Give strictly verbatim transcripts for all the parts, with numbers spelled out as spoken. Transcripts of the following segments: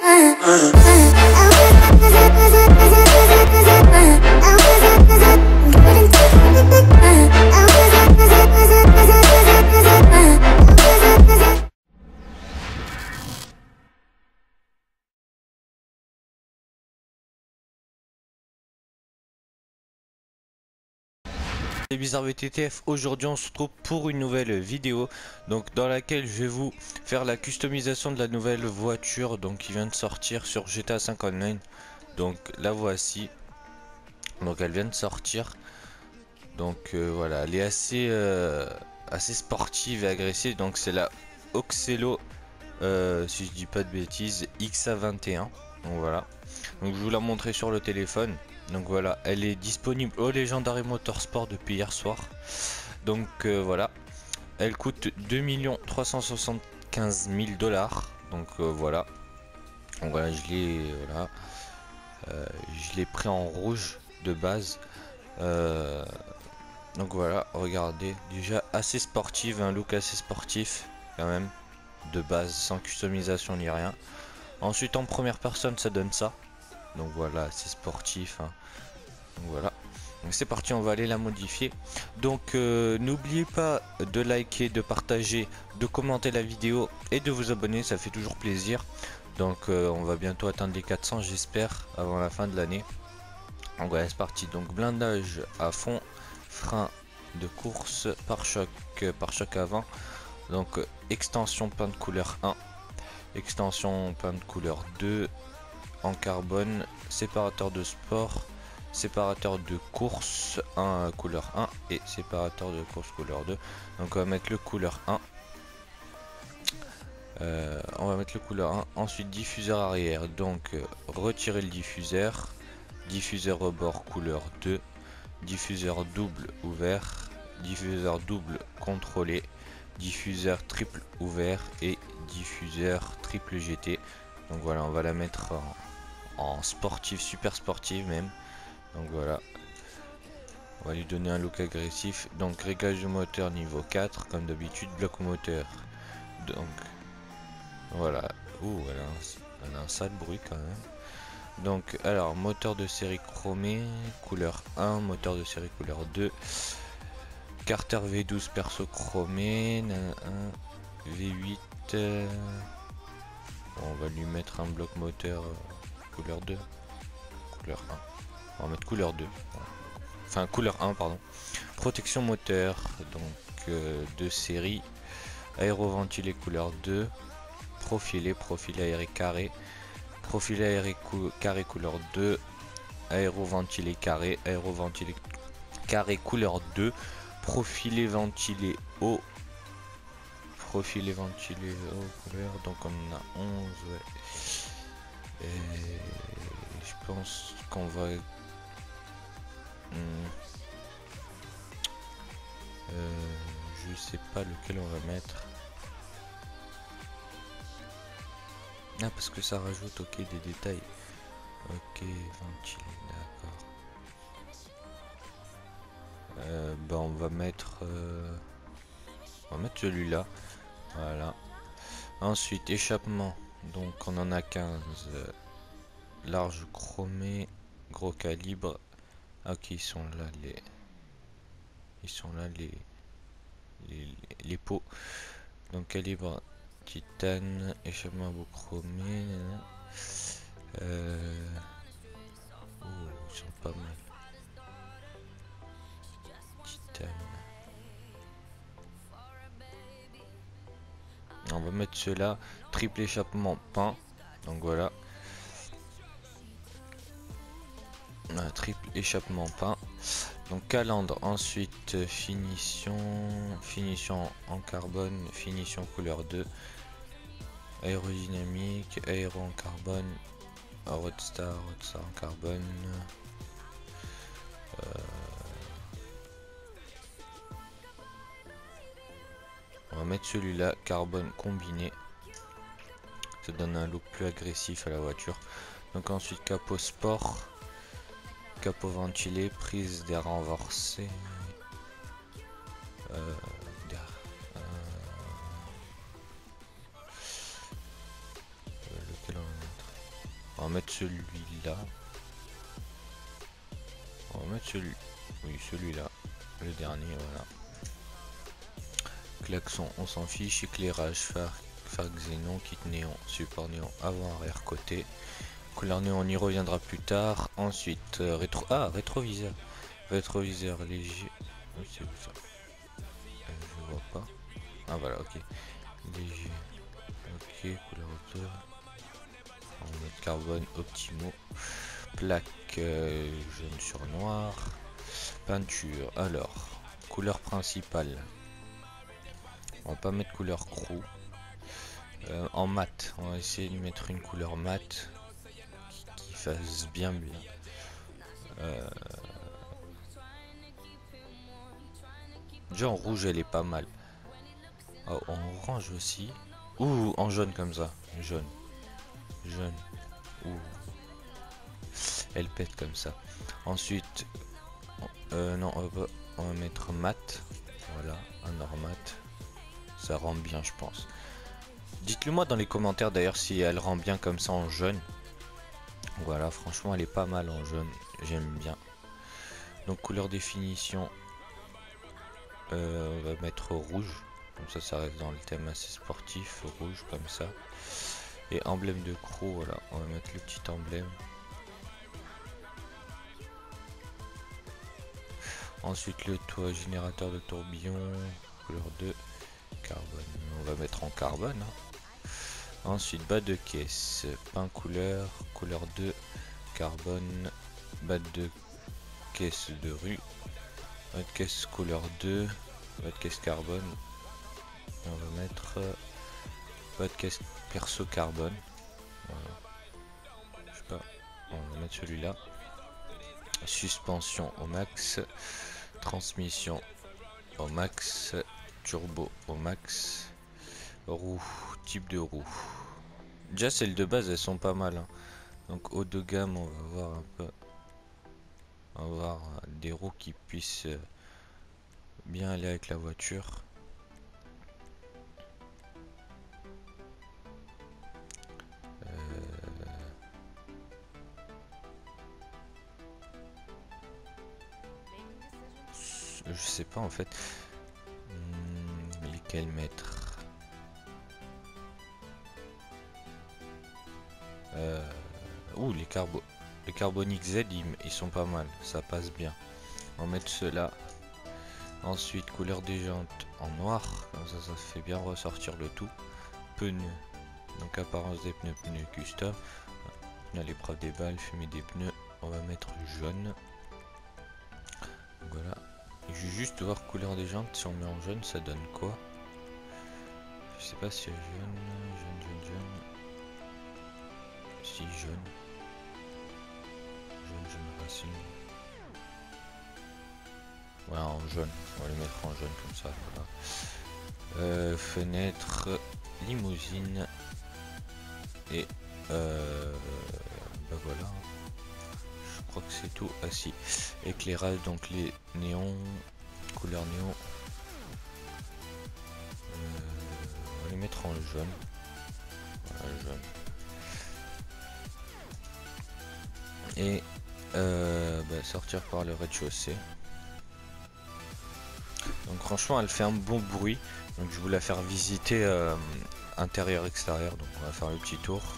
C'est Bizarre V T T F. Aujourd'hui on se retrouve pour une nouvelle vidéo donc dans laquelle je vais vous faire la customisation de la nouvelle voiture donc qui vient de sortir sur G T A cinq Online. Donc la voici, donc elle vient de sortir, donc euh, voilà, elle est assez euh, assez sportive et agressive. Donc c'est la Oxelo euh, si je dis pas de bêtises X A vingt et un. Donc voilà, donc je vous la montrer sur le téléphone. Donc voilà, elle est disponible au Legendary Motorsport depuis hier soir. Donc euh, voilà, elle coûte deux millions trois cent soixante-quinze mille dollars. Donc euh, voilà, donc voilà, je l'ai voilà, euh, je l'ai pris en rouge de base. Euh, donc voilà, regardez, déjà assez sportive, un look assez sportif quand même de base, sans customisation ni rien. Ensuite en première personne ça donne ça. Donc voilà, c'est sportif hein. Donc voilà, c'est parti, on va aller la modifier. Donc euh, n'oubliez pas de liker, de partager, de commenter la vidéo et de vous abonner, ça fait toujours plaisir. Donc euh, on va bientôt atteindre les quatre cents, j'espère, avant la fin de l'année. Donc voilà, c'est parti. Donc blindage à fond, frein de course, pare-choc, pare-choc avant. Donc euh, extension peint de couleur un, extension peint de couleur deux en carbone, séparateur de sport, séparateur de course un couleur un et séparateur de course couleur deux. Donc on va mettre le couleur un, euh, on va mettre le couleur un. Ensuite diffuseur arrière, donc euh, retirer le diffuseur, diffuseur rebord couleur deux, diffuseur double ouvert, diffuseur double contrôlé, diffuseur triple ouvert et diffuseur triple G T. Donc voilà, on va la mettre en, en sportive, super sportive même. Donc voilà, on va lui donner un look agressif. Donc réglage du moteur niveau quatre comme d'habitude, bloc moteur. Donc voilà, ouh, elle a, un, elle a un sale bruit quand même. Donc alors moteur de série chromé couleur un, moteur de série couleur deux, carter V douze perso chromé, un V huit. Euh, bon, on va lui mettre un bloc moteur euh, couleur deux, couleur un. On va mettre couleur deux. Enfin couleur un pardon. Protection moteur donc euh, de série, aéroventilé couleur deux, profilé, profil aéré carré, profil aéré cou carré couleur deux, aéroventilé carré, aéroventilé carré couleur deux, profilé ventilé haut, profilé ventilé haut couleur, donc on en a onze ouais. Et je pense qu'on va hmm. Euh, je sais pas lequel on va mettre. Ah parce que ça rajoute ok des détails. Ok, ventilé, d'accord. Euh, bah on va mettre euh, on va mettre celui-là. Voilà. Ensuite échappement. Donc on en a quinze. Euh, large chromé, gros calibre. Ok, ils sont là les. Ils sont là les les, les pots. Donc calibre titane, échappement chromé. Euh... Oh, ils sont pas mal. Titane. On va mettre cela. Triple échappement peint. Donc voilà. Un triple échappement peint. Donc calandre. Ensuite finition. Finition en carbone. Finition couleur deux. Aérodynamique. Aéro en carbone. Roadstar. Roadstar en carbone. Euh... On va mettre celui-là, carbone combiné. Ça donne un look plus agressif à la voiture. Donc ensuite capot sport, capot ventilé, prise d'air renversé. Euh, euh, lequel on va mettre? va mettre celui-là. On va mettre celui... Oui, celui-là. Le dernier, voilà. Klaxon, on s'en fiche. Éclairage, phare, phare xénon, kit néon, support néon, avant, arrière, côté. Couleur néon, on y reviendra plus tard. Ensuite, euh, rétro... Ah, rétroviseur. Rétroviseur léger. Oui, c'est où ça? euh, Je vois pas. Ah, voilà, ok. Léger. Ok, couleur hauteur. En mode carbone optimaux. Plaque euh, jaune sur noir. Peinture. Alors, couleur principale. On va pas mettre couleur crew. Euh, en mat, on va essayer de mettre une couleur mat qui, qui fasse bien bien. Euh... Déjà en rouge elle est pas mal. Oh, en orange aussi. Ouh, en jaune comme ça. Jaune. Jaune. Ouh. Elle pète comme ça. Ensuite, euh, non, on va, on va mettre mat. Voilà, un or mat. Ça rend bien, je pense. Dites-le moi dans les commentaires d'ailleurs si elle rend bien comme ça en jaune. Voilà, franchement, elle est pas mal en jaune. J'aime bien. Donc, couleur définition. Euh, on va mettre rouge. Comme ça, ça reste dans le thème assez sportif. Rouge, comme ça. Et emblème de crew, voilà. On va mettre le petit emblème. Ensuite, le toit générateur de tourbillon. Couleur deux. Carbone. On va mettre en carbone. Hein. Ensuite, bas de caisse. Peint couleur. Couleur deux. Carbone. Bas de caisse de rue. Bas de caisse couleur deux. Bas de caisse carbone. Et on va mettre euh, bas de caisse perso carbone. Voilà. Je sais pas. On va mettre celui-là. Suspension au max. Transmission au max. Turbo au max. Roue. Type de roue. Déjà celles de base elles sont pas mal. Hein. Donc haut de gamme on va voir un peu. On va voir des roues qui puissent bien aller avec la voiture. Euh... Je sais pas en fait. Hmm, lesquels mettre. Euh... Ouh, les carbo... Les Carbonic Z ils, ils sont pas mal. Ça passe bien. On va mettre ceux-là. Ensuite, couleur des jantes en noir. Comme ça, ça fait bien ressortir le tout. Pneus. Donc, apparence des pneus, pneus custom. On a l'épreuve des balles, fumée des pneus. On va mettre jaune. Donc, voilà. Et je vais juste voir couleur des jantes. Si on met en jaune, ça donne quoi? Je sais pas si jaune, jaune, jaune, jaune. Si jaune. Jaune, jaune racine. Ouais, en jaune. On va les mettre en jaune comme ça. Voilà. Euh, fenêtre, limousine. Et euh, bah voilà. Je crois que c'est tout. Ah si. Éclairage, donc les néons. Couleur néon. Euh, on va les mettre en jaune. Voilà, jaune. Et euh, bah, sortir par le rez-de-chaussée. Donc franchement elle fait un bon bruit. Donc je vais vous la faire visiter euh, intérieur extérieur. Donc on va faire le petit tour.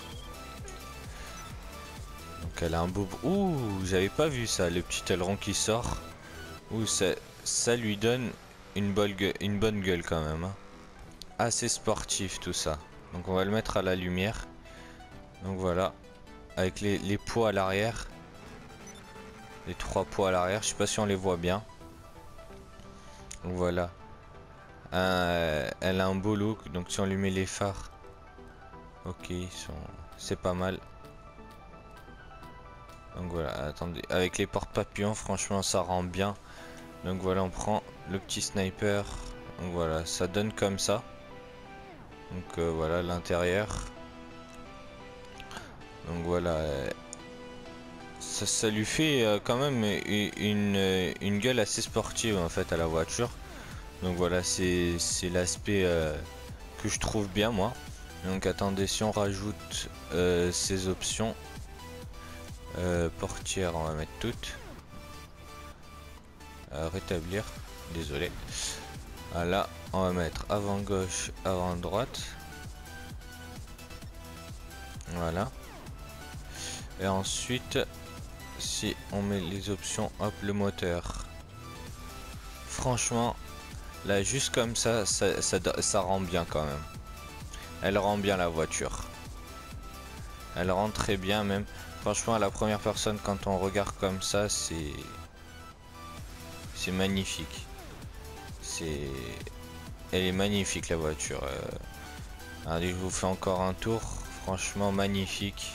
Donc elle a un beau bruit. Ouh, j'avais pas vu ça, le petit aileron qui sort. Ouh, ça, ça lui donne une bonne gueule, une bonne gueule quand même. Hein. Assez sportif tout ça. Donc on va le mettre à la lumière. Donc voilà. Avec les, les poids à l'arrière. Les trois poids à l'arrière. Je sais pas si on les voit bien. Donc voilà. Euh, elle a un beau look. Donc si on lui met les phares. Ok, ils sont... c'est pas mal. Donc voilà, attendez. Avec les portes papillons, franchement ça rend bien. Donc voilà, on prend le petit sniper. Donc voilà, ça donne comme ça. Donc euh, voilà l'intérieur. Donc voilà. Euh, ça, ça lui fait euh, quand même une, une, une gueule assez sportive en fait à la voiture. Donc voilà, c'est l'aspect euh, que je trouve bien moi. Donc attendez, si on rajoute euh, ces options. Euh, portière, on va mettre toutes. Euh, rétablir, désolé. Voilà, on va mettre avant gauche, avant droite. Voilà. Et ensuite, si on met les options, hop, le moteur. Franchement, là, juste comme ça, ça, ça, ça rend bien quand même. Elle rend bien la voiture. Elle rend très bien même. Franchement, à la première personne, quand on regarde comme ça, c'est... C'est magnifique. C'est... Elle est magnifique la voiture. Euh... Allez, je vous fais encore un tour. Franchement, magnifique.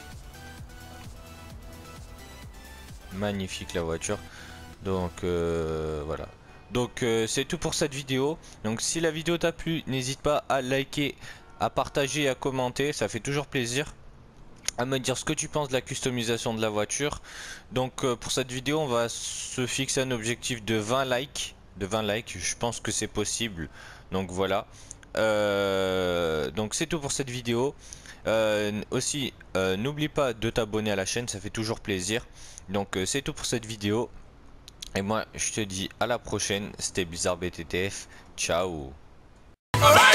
Magnifique la voiture. Donc, euh, voilà. Donc, euh, c'est tout pour cette vidéo. Donc, si la vidéo t'a plu, n'hésite pas à liker, à partager et à commenter. Ça fait toujours plaisir. À me dire ce que tu penses de la customisation de la voiture. Donc euh, pour cette vidéo on va se fixer un objectif de vingt likes. De vingt likes, je pense que c'est possible. Donc voilà. Euh, donc c'est tout pour cette vidéo. Euh, aussi euh, n'oublie pas de t'abonner à la chaîne, ça fait toujours plaisir. Donc euh, c'est tout pour cette vidéo. Et moi je te dis à la prochaine. C'était Blizzard B T T F. Ciao.